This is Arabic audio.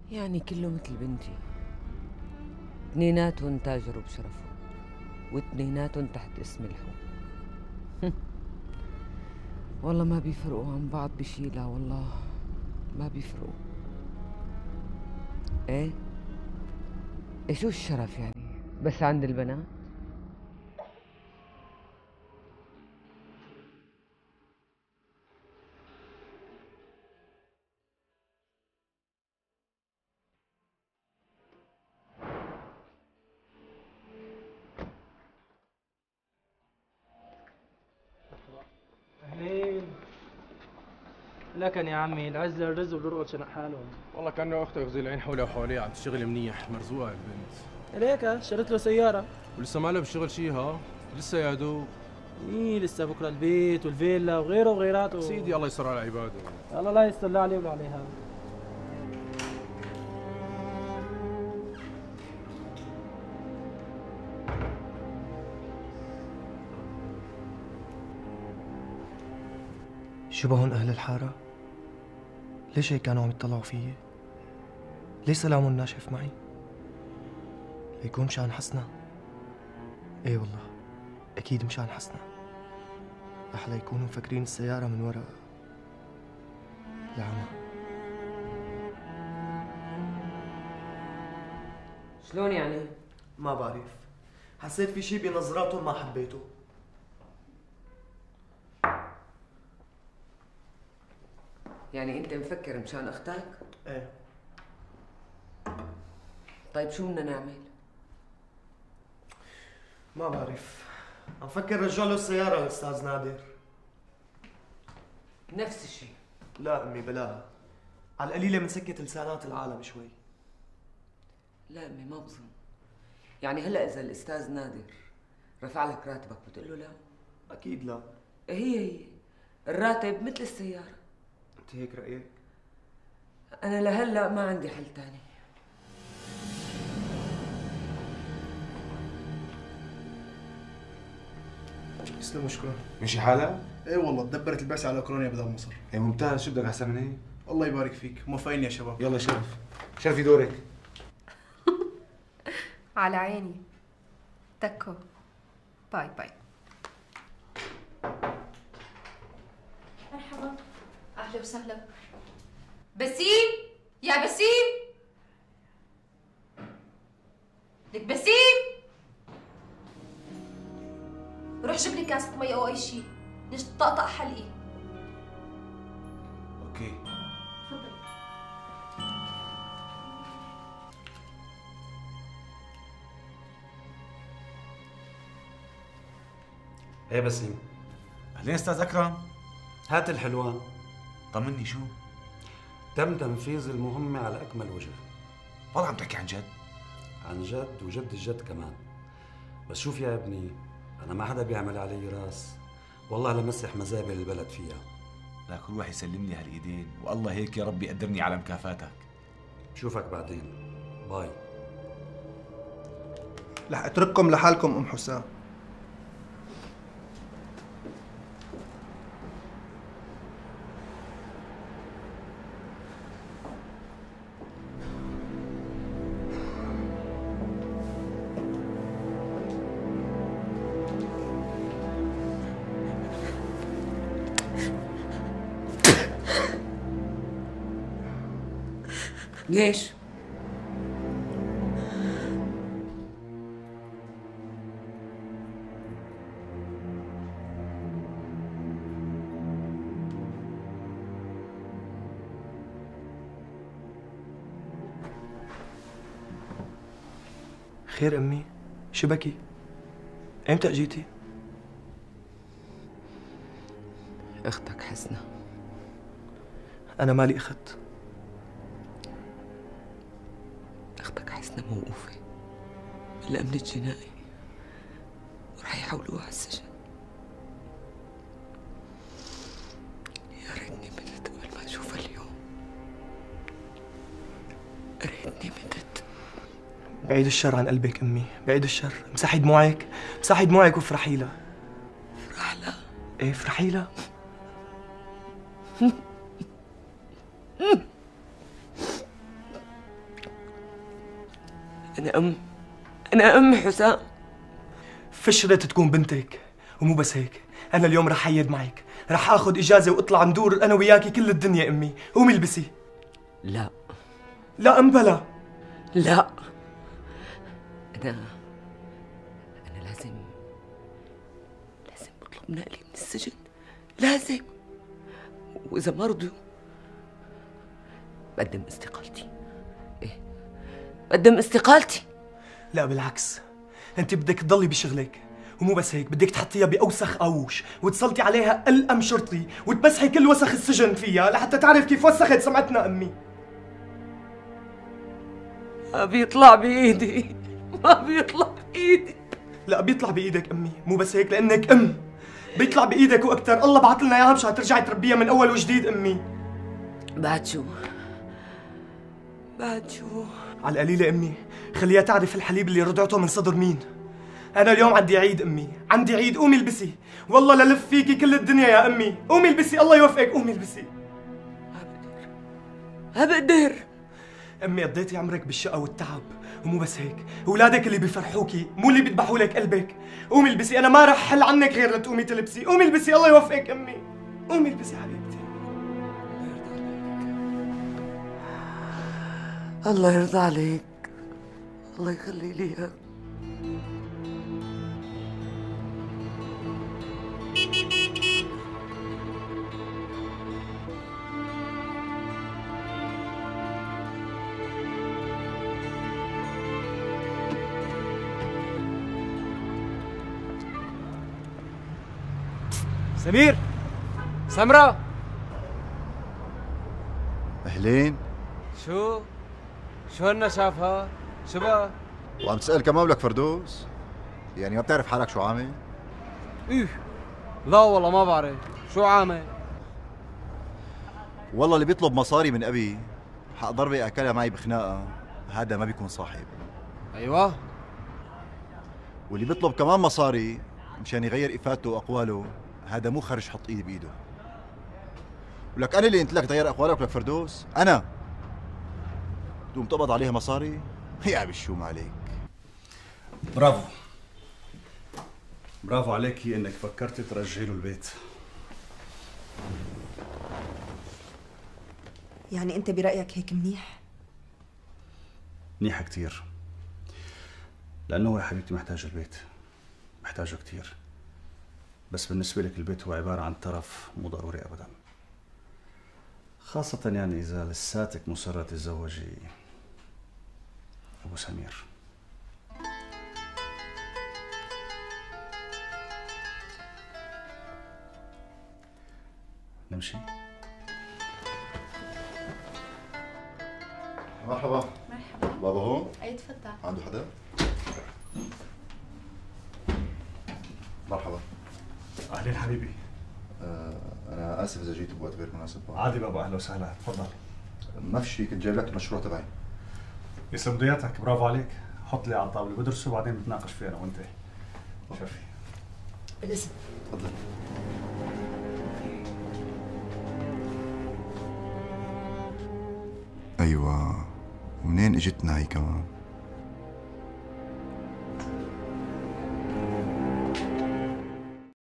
يعني كله مثل بنتي، اثنيناتهم تاجروا بشرفهم واثنيناتهم تحت اسم الحب. والله ما بيفرقوا عن بعض بشي، لا والله ما بيفرقوا. ايه شو الشرف يعني بس عند البنات؟ أهلين. لكن يا عمي العزة الرز والرقد شنق حالهم. والله كأنه أختك ذي العين حولها وحواليها عم تشتغل منيح، مرزوقة البنت. ليك اشتريت له سيارة. ولسه ما له بالشغل شي ها؟ لسه يا دوب. لسه بكره البيت والفيلا وغيره وغيراته. سيدي الله يستر على عباده. الله لا يستر لا عليه ولا عليها. شبهن أهل الحارة؟ ليش هيك كانوا عم يطلعوا فيي؟ ليش سلامهم ناشف معي؟ ليكون مشان حسنة؟ ايه والله أكيد مشان حسنة. لحلا يكونوا مفكرين السيارة من ورا. يا عمى شلون يعني؟ ما بعرف، حسيت في شي بنظراتهم ما حبيته. يعني انت مفكر مشان اختك؟ ايه. طيب شو بدنا نعمل؟ ما بعرف، عم فكر رجع له السيارة للأستاذ نادر. نفس الشيء. لا أمي بلاها، على القليلة منسكت لسانات العالم شوي. لا امي ما بظن. يعني هلا اذا الاستاذ نادر رفع لك راتبك بتقول له لا؟ أكيد لا. هي الراتب مثل السيارة. أنت هيك رأيك؟ أنا لهلا ما عندي حل تاني. يسلموا شكرا. مشي حالها؟ ايه والله تدبرت البعثة على اوكرانيا بدل مصر. ايه ممتاز، شو بدك احسن من هيك؟ الله يبارك فيك، موفقين يا شباب. يلا شرف، شرفي دورك. على عيني. تكو. باي باي. مرحبا. اهلا وسهلا. بسيم يا بسيم، لك بسيم، روح جيب لي كاسة مي او اي شيء، ليش طقطق حلقي. اوكي. تفضلي. ايه بسيم. اهلين استاذ اكرم. هات الحلوان. طمني شو؟ تم تنفيذ المهمة على أكمل وجه. والله عم تحكي عن جد؟ عن جد وجد الجد كمان. بس شوف يا ابني، أنا ما حدا بيعمل علي راس، والله لمسح مزابل البلد فيها. لا كل واحد يسلم لي هالايدين، والله هيك يا رب يقدرني على مكافاتك. بشوفك بعدين. باي. رح اترككم لحالكم ام حسام. ليش؟ خير أمي؟ شو بكي؟ إمتى أجيتي؟ اختك حسنة. أنا مالي أخت. اختك حسنة موقوفة بالأمن الجنائي ورح يحولوها على السجن. يا ريتني متت قبل ما أشوفها اليوم. ريتني متت. بعيد الشر عن قلبك أمي، بعيد الشر. مسحي دموعك، مسحي دموعك وافرحي لها. افرح لها؟ إيه افرحي لها. أنا أم حسام. فشرت تكون بنتك، ومو بس هيك، أنا اليوم رح حيد معك، رح آخذ إجازة وأطلع ندور أنا وياكي كل الدنيا أمي، قومي البسي. لا لا أم بلا. لا، أنا لازم أطلب نقلي من السجن، لازم. وإذا ما رضيوا بقدم استقالتي. إيه، بقدم استقالتي. لا بالعكس، أنت بدك تضلي بشغلك، ومو بس هيك، بدك تحطيها بأوسخ قاووش وتسلطي عليها ألأم شرطي وتمسحي كل وسخ السجن فيها لحتى تعرف كيف وسخت سمعتنا أمي. ما بيطلع بإيدي، ما بيطلع بإيدي. لا بيطلع بإيدك أمي، مو بس هيك، لأنك أم بيطلع بإيدك وأكثر. الله بعث لنا إياها مشان ترجعي تربيها من أول وجديد أمي. بعد شو؟ على القليلة أمي خليها تعرف الحليب اللي رضعته من صدر مين. أنا اليوم عندي عيد أمي، عندي عيد. قومي البسي، والله للف فيكي كل الدنيا يا أمي. قومي البسي، الله يوفقك، قومي البسي. ما بقدر. أمي قضيتي عمرك بالشقة والتعب، ومو بس هيك، أولادك اللي بيفرحوكي مو اللي بيذبحوا لك قلبك. قومي البسي، أنا ما رح حل عنك غير لتقومي تلبسي. قومي البسي، الله يوفقك أمي. قومي البسي حبيبتي. الله يرضى عليك، الله يخلي لي اياك. سمير، سمرة، أهلين. شو هالنا شافها؟ شو بقى؟ وعم تسأل كمان ولك فردوس؟ يعني ما بتعرف حالك شو عامل؟ ايه لا والله ما بعرف، شو عامل؟ والله اللي بيطلب مصاري من أبي حق ضربة أكلها معي بخناقة، هذا ما بيكون صاحب. أيوة. واللي بيطلب كمان مصاري مشان يغير إفادته وأقواله، هذا مو خرج حط إيدي بإيده. ولك أنا اللي قلت لك غير أقوالك لك فردوس؟ أنا تقوم تقبض عليها مصاري؟ يا بالشوم عليك. برافو برافو عليكي انك فكرتي ترجعي له البيت. يعني انت برأيك هيك منيح؟ منيحة كتير، لأنه هو يا حبيبتي محتاج البيت، محتاجه كتير، بس بالنسبة لك البيت هو عبارة عن ترف مو ضروري أبدا، خاصة يعني إذا لساتك مصرة تتزوجي أبو سمير. نمشي؟ مرحبا. بابا هون؟ اي تفضل. عنده حدا؟ مرحبا. أهلين حبيبي. أنا آسف إذا جيت بوقت غير مناسب. عادي بابا، أهلا وسهلا، تفضل. ما في شيء، كنت جايب لك المشروع تبعي. يسلم دياتك، برافو عليك. حط لي على الطاولة بدرسه وبعدين بنتناقش فيه أنا وأنت. شرفي. بالاسم. تفضل. أيوة، ومنين إجتنا هي كمان؟